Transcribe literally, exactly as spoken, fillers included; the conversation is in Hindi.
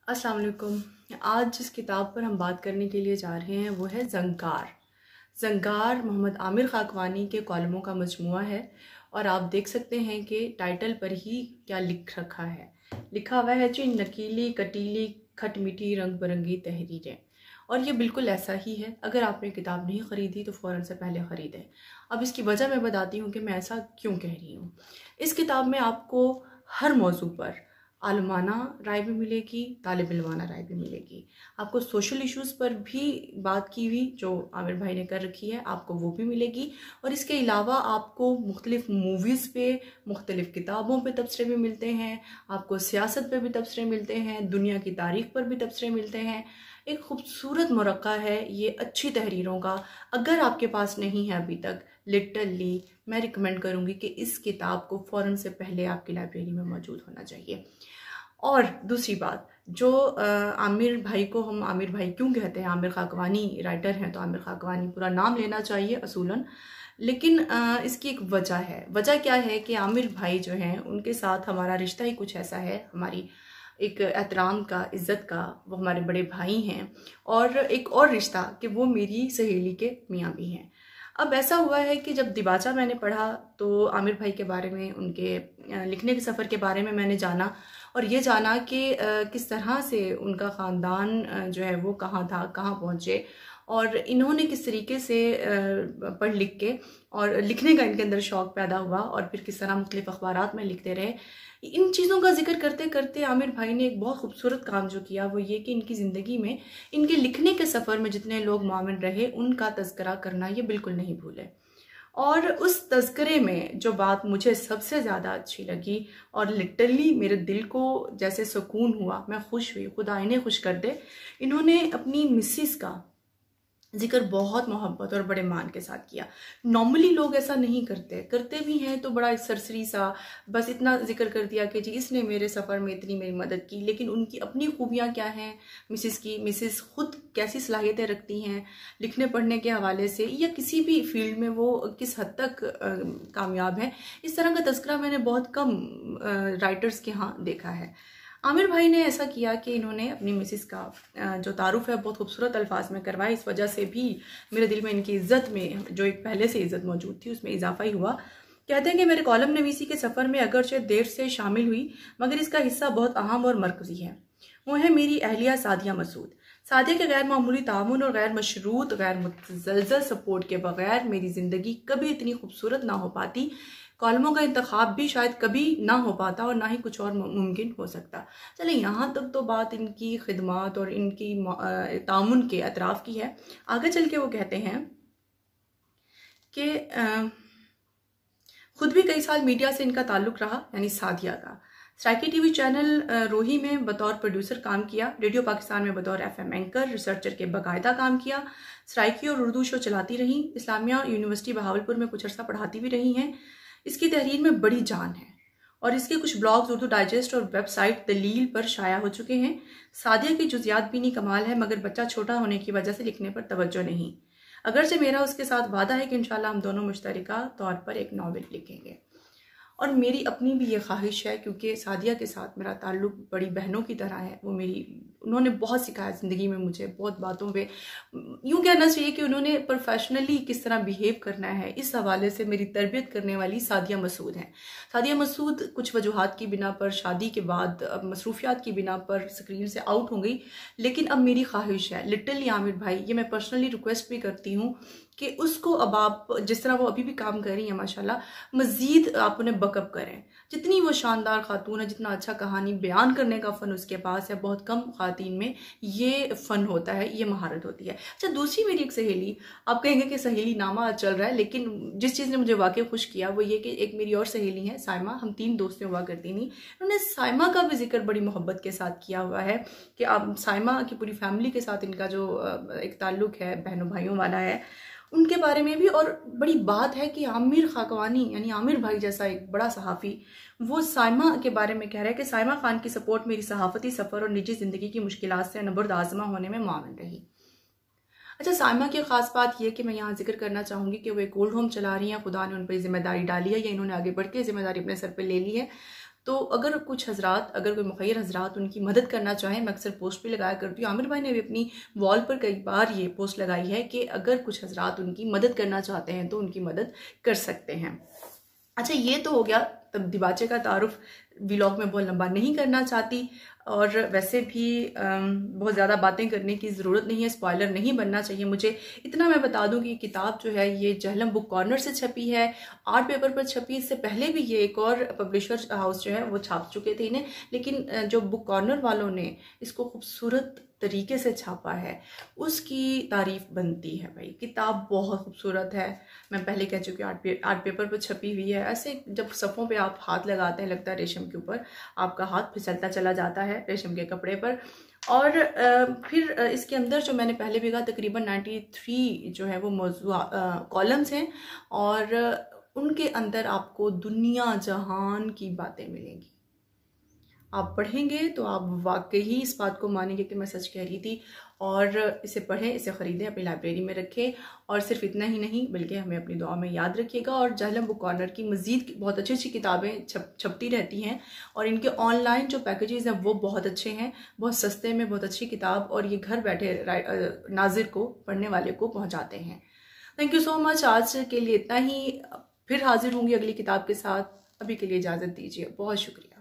अस्सलाम वालेकुम। आज जिस किताब पर हम बात करने के लिए जा रहे हैं वो है ज़ंगार। ज़ंगार मोहम्मद आमिर खाकवानी के कॉलमों का मजमूआ है और आप देख सकते हैं कि टाइटल पर ही क्या लिख रखा है। लिखा हुआ है जी नकीली कटीली खटमिठी रंग बिरंगी तहरीरें, और ये बिल्कुल ऐसा ही है। अगर आपने किताब नहीं ख़रीदी तो फ़ौरन से पहले ख़रीदें। अब इसकी वजह मैं बताती हूँ कि मैं ऐसा क्यों कह रही हूँ। इस किताब में आपको हर मौजू पर आलमाना राय भी मिलेगी, तालिब इल्माना राय भी मिलेगी। आपको सोशल इश्यूज़ पर भी बात की हुई जो आमिर भाई ने कर रखी है, आपको वो भी मिलेगी। और इसके अलावा आपको मुख्तलिफ़ मूवीज़ पे, मुख्तलिफ़ किताबों पे तबसरे भी मिलते हैं, आपको सियासत पे भी तबसरे मिलते हैं, दुनिया की तारीख़ पर भी तबसरे मिलते हैं। एक खूबसूरत मरक़ा है ये अच्छी तहरीरों का। अगर आपके पास नहीं है अभी तक, लिटरली मैं रिकमेंड करूँगी कि इस किताब को फ़ौरन से पहले आपकी लाइब्रेरी में मौजूद होना चाहिए। और दूसरी बात, जो आ, आमिर भाई को हम आमिर भाई क्यों कहते हैं, आमिर खाकवानी राइटर हैं तो आमिर खाकवानी पूरा नाम लेना चाहिए असूलन, लेकिन आ, इसकी एक वजह है। वजह क्या है कि आमिर भाई जो हैं उनके साथ हमारा रिश्ता ही कुछ ऐसा है, हमारी एक एहतराम का, इज़्ज़त का। वो हमारे बड़े भाई हैं। और एक और रिश्ता कि वो मेरी सहेली के मियाँ भी हैं। अब ऐसा हुआ है कि जब दिबाचा मैंने पढ़ा तो आमिर भाई के बारे में, उनके लिखने के सफ़र के बारे में मैंने जाना, और ये जाना कि किस तरह से उनका ख़ानदान जो है वो कहाँ था, कहाँ पहुँचे, और इन्होंने किस तरीके से पढ़ लिख के और लिखने का इनके अंदर शौक़ पैदा हुआ, और फिर किस तरह मुख्तलिफ़ अखबारात में लिखते रहे। इन चीज़ों का जिक्र करते करते आमिर भाई ने एक बहुत खूबसूरत काम जो किया वो ये कि इनकी ज़िंदगी में, इनके लिखने के सफ़र में जितने लोग मामिल रहे उनका तज़किरा करना ये बिल्कुल नहीं भूले। और उस तज़किरे में जो बात मुझे सबसे ज़्यादा अच्छी लगी और लिटरली मेरे दिल को जैसे सुकून हुआ, मैं खुश हुई, खुदा इन्हें खुश कर दे, इन्होंने अपनी मिसिस का जिक्र बहुत मोहब्बत और बड़े मान के साथ किया। नॉर्मली लोग ऐसा नहीं करते, करते भी हैं तो बड़ा सरसरी सा बस इतना जिक्र कर दिया कि जी इसने मेरे सफ़र में इतनी मेरी मदद की, लेकिन उनकी अपनी खूबियाँ क्या हैं मिसिस की, मिसिस खुद कैसी सलाहियतें रखती हैं लिखने पढ़ने के हवाले से, या किसी भी फील्ड में वो किस हद तक आ, कामयाब है, इस तरह का तज़किरा मैंने बहुत कम राइटर्स के यहाँ देखा है। आमिर भाई ने ऐसा किया कि इन्होंने अपनी मिसिस का जो तारुफ है बहुत खूबसूरत अल्फाज में करवाया। इस वजह से भी मेरे दिल में इनकी इज़्ज़त में, जो एक पहले से इज़्ज़त मौजूद थी, उसमें इजाफा ही हुआ। कहते हैं कि मेरे कॉलम नवीसी के सफ़र में अगरचे देर से शामिल हुई मगर इसका हिस्सा बहुत अहम और मरकज़ी है। वो है मेरी अहलिया सादिया मसूद। सादिया के गैर मामूली तामुन और गैर मशरूत, गैर मुतज़लज़ल सपोर्ट के बगैर मेरी ज़िंदगी कभी इतनी खूबसूरत ना हो पाती। कॉलमों का इंतखाब भी शायद कभी ना हो पाता और ना ही कुछ और मुमकिन हो सकता। चले यहाँ तक तो बात इनकी खिदमत और इनकी तामुन के अतराफ़ की है। आगे चल के वो कहते हैं कि खुद भी कई साल मीडिया से इनका ताल्लुक़ रहा, यानी सादिया का। सराइकी टीवी चैनल रोही में बतौर प्रोड्यूसर काम किया, रेडियो पाकिस्तान में बतौर एफएम एंकर, रिसर्चर के बाकायदा काम किया, सराइकी और उर्दू शो चलाती रहीं, इस्लामिया यूनिवर्सिटी बहावलपुर में कुछ अर्सा पढ़ाती भी रही हैं। इसकी तहरीर में बड़ी जान है और इसके कुछ ब्लॉग्स उर्दू डाइजेस्ट और वेबसाइट दलील पर शाया हो चुके हैं। सादिया की जुज़ियात भी नहीं कमाल है, मगर बच्चा छोटा होने की वजह से लिखने पर तवज्जो नहीं। अगरचे मेरा उसके साथ वादा है कि इंशाल्लाह हम दोनों मुश्तरका तौर पर एक नावल लिखेंगे। और मेरी अपनी भी ये ख्वाहिश है, क्योंकि सादिया के साथ मेरा ताल्लुक़ बड़ी बहनों की तरह है। वो मेरी, उन्होंने बहुत सिखाया ज़िंदगी में मुझे, बहुत बातों पे, यूँ कहना चाहिए कि उन्होंने प्रोफेशनली किस तरह बिहेव करना है, इस हवाले से मेरी तरबियत करने वाली सादिया मसूद हैं। सादिया मसूद कुछ वजूहात की बिना पर शादी के बाद, अब मसरूफियात की बिना पर स्क्रीन से आउट हो गई, लेकिन अब मेरी ख्वाहिश है लिटरली आमिर भाई, ये मैं पर्सनली रिक्वेस्ट भी करती हूँ कि उसको अब आप, जिस तरह वो अभी भी काम कर रही हैं माशाल्लाह, मज़ीद आप उन्हें बकअप करें। जितनी वो शानदार खातून है, जितना अच्छा कहानी बयान करने का फ़न उसके पास है, बहुत कम ख़वातीन में ये फ़न होता है, ये महारत होती है। अच्छा, दूसरी मेरी एक सहेली, आप कहेंगे कि सहेली नामा चल रहा है, लेकिन जिस चीज़ ने मुझे वाकई खुश किया वो ये कि एक मेरी और सहेली है साइमा, हम तीन दोस्तें हुआ करती थी। उन्होंने साइमा का भी जिक्र बड़ी मोहब्बत के साथ किया हुआ है कि अब साइमा की पूरी फैमिली के साथ इनका जो एक ताल्लुक़ है बहनों भाइयों वाला है, उनके बारे में भी। और बड़ी बात है कि आमिर खाकवानी, यानी आमिर भाई जैसा एक बड़ा सहाफ़ी, वो साइमा के बारे में कह रहा है कि साइमा खान की सपोर्ट मेरी सहाफ़ती सफ़र और निजी ज़िंदगी की मुश्किलात से नबर्द आज़मा होने में मावन रही। अच्छा, साइमा की ख़ास बात यह कि मैं यहाँ जिक्र करना चाहूँगी कि वो एक ओल्ड होम चला रही हैं, खुदा ने उन पर जिम्मेदारी डाली है या इन्होंने आगे बढ़ के जिम्मेदारी अपने सर पर ले ली है। तो अगर कुछ हजरात, अगर कोई मुखैर हजरात उनकी मदद करना चाहें, मैं अक्सर पोस्ट भी लगाया करती हूँ, आमिर भाई ने भी अपनी वॉल पर कई बार ये पोस्ट लगाई है कि अगर कुछ हजरात उनकी मदद करना चाहते हैं तो उनकी मदद कर सकते हैं। अच्छा, ये तो हो गया। तब दिबाचे का तारुफ व्लॉग में बहुत लंबा नहीं करना चाहती, और वैसे भी बहुत ज़्यादा बातें करने की ज़रूरत नहीं है, स्पॉइलर नहीं बनना चाहिए मुझे। इतना मैं बता दूं कि किताब जो है ये जहलम बुक कॉर्नर से छपी है, आर्ट पेपर पर छपी। इससे पहले भी ये एक और पब्लिशर हाउस जो है वो छाप चुके थे इन्हें, लेकिन जो बुक कॉर्नर वालों ने इसको खूबसूरत तरीके से छापा है उसकी तारीफ बनती है भाई। किताब बहुत खूबसूरत है, मैं पहले कह चुकी हूँ, आर्ट पे, आर्ट पेपर पर छपी हुई है। ऐसे जब सफ़ों पे आप हाथ लगाते हैं लगता है रेशम के ऊपर आपका हाथ फिसलता चला जाता है रेशम के कपड़े पर। और फिर इसके अंदर जो मैंने पहले भी कहा तकरीबन तिरानवे जो है वो मौजूआ कॉलम्स हैं, और उनके अंदर आपको दुनिया जहान की बातें मिलेंगी। आप पढ़ेंगे तो आप वाकई ही इस बात को मानेंगे कि मैं सच कह रही थी। और इसे पढ़ें, इसे ख़रीदें, अपनी लाइब्रेरी में रखें। और सिर्फ इतना ही नहीं बल्कि हमें अपनी दुआ में याद रखिएगा। और जहलम बुक कॉर्नर की मज़ीद बहुत अच्छी अच्छी किताबें छप छपती रहती हैं, और इनके ऑनलाइन जो पैकेजेस हैं वो बहुत अच्छे हैं, बहुत सस्ते में बहुत अच्छी किताब, और ये घर बैठे नाजिर को, पढ़ने वाले को पहुँचाते हैं। Thank you so much. आज के लिए इतना ही, फिर हाजिर होंगी अगली किताब के साथ। अभी के लिए इजाज़त दीजिए, बहुत शुक्रिया।